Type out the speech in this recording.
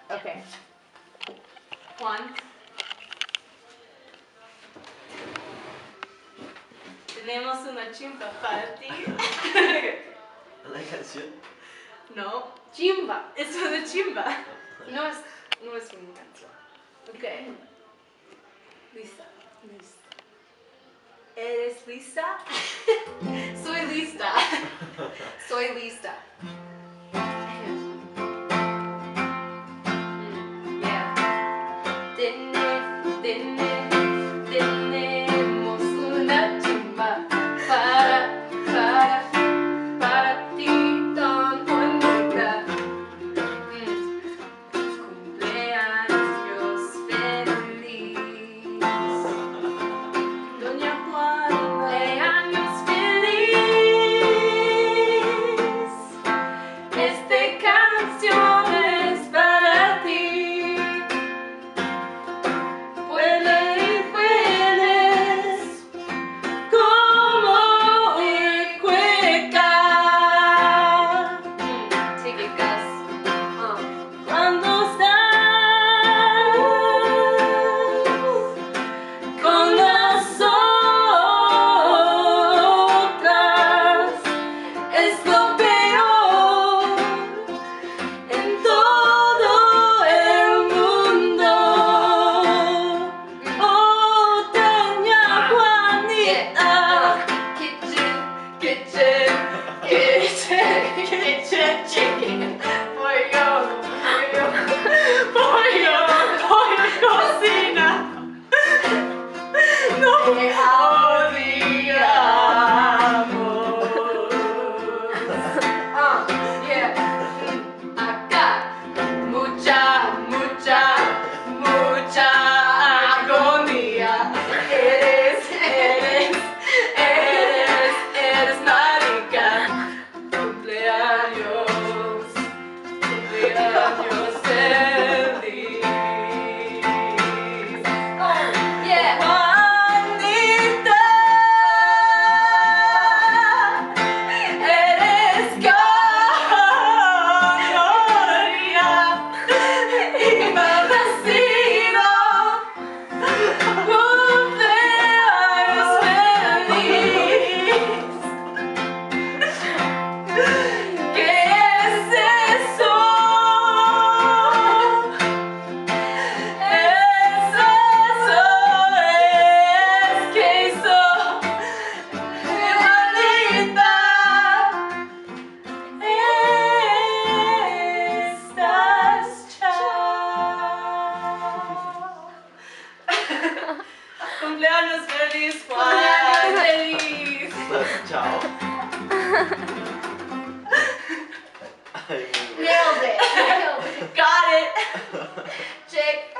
Okay. Juan. Tenemos una chimba para ti. ¿La canción? No, Chimba. es una chimba. No es una canción. Ok. Lista. ¿Eres lista? Soy lista. Soy lista. Tenemos una chimba para ti, don Juanita. Cumpleaños feliz. Doña Juana, cumpleaños feliz. Esta canción es para ti. Puedes como el cueca. Take it, Gus. Cuando estás con nosotras es lo peor en todo el mundo. Oh, doña Juanita. Kitchen, chicken. Pollo, cocina. No odiamos. Yeah. Acá, mucha agonía. Eres marica. Cumpleaños feliz. Oh, yeah. Juanita, eres gloria y merecido. Cumpleaños feliz. ¿Qué es eso? Es que hizo Juanita. Estás chao. Cumpleaños feliz, Juan. Cumpleaños feliz. Chao. Ay, muy bueno. Nailed it. Got it. Check.